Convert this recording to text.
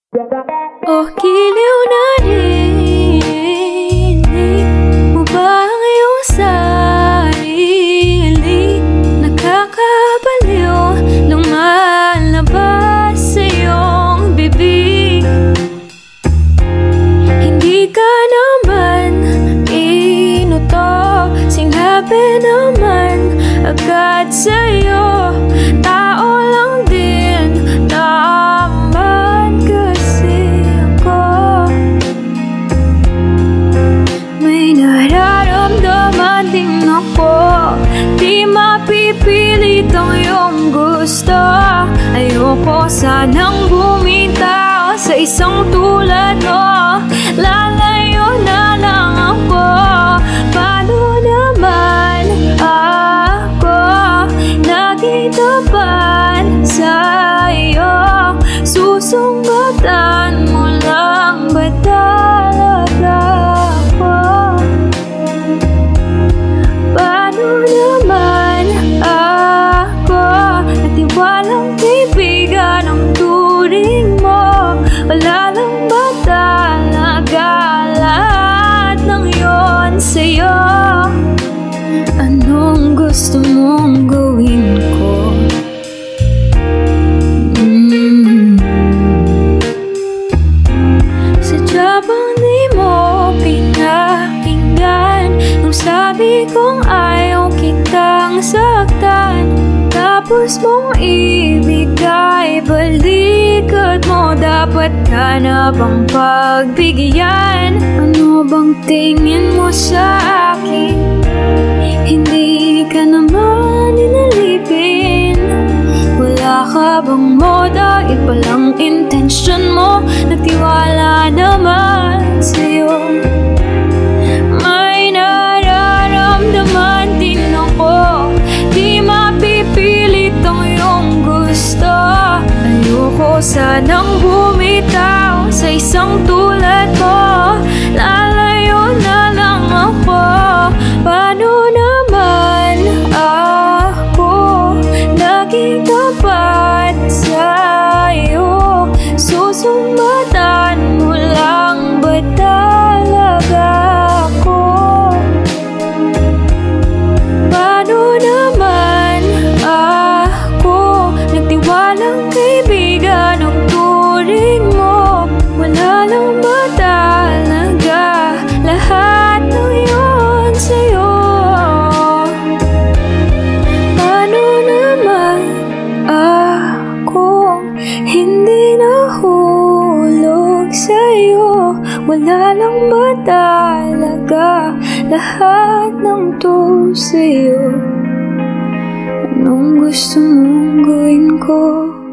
Oh, giliw na rin. Mo ba ang iyong sarili? Nakakabaliw, lumalabas sa iyong bibig. Hindi ka naman inuto, sinabi naman agad sa'yo. Tao lang din naman kasi ako. May nararamdaman din ako, di mapipilit ang iyong gusto. Ayoko sanang bumitaw sa isang tulad mo. Lalayo na lang ako. Paano naman ako naging tapat sa'yo? Susumbatan mo lang ba talaga ako? Paano naman ako natiwalang kaibigan ang turing mo? Wala lang ba talaga lahat ng yon sa'yo? Anong gusto mong gawin ko? Sadya bang di mo pinakinggan nung sabi kong ayaw kitang saktan? Tapos mong ibigay balikat mo. Dapat ka na bang pagbigyan? Ano bang tingin mo sa akin? Hindi ka naman inalipin. Wala ka bang moda? Iba lang intensyon mo. Nagtiwala naman sa'yo. May nararamdaman din ako, di mapipilit ang iyong gusto. Ayoko sanang bumitaw sa isang tulad mo. Lalayo na lang ako. Paano naman ako naging tapat sa'yo? Susumbatan mo lang ba talaga ako? Paano naman ako nagtiwalang kaibigan ang turing mo? Wala lang ba talaga lahat ng yon sa'yo? Paano naman ako hindi nahulog sa'yo? Wala lang ba talaga lahat ng to sa'yo? Anong gusto mong gawin ko?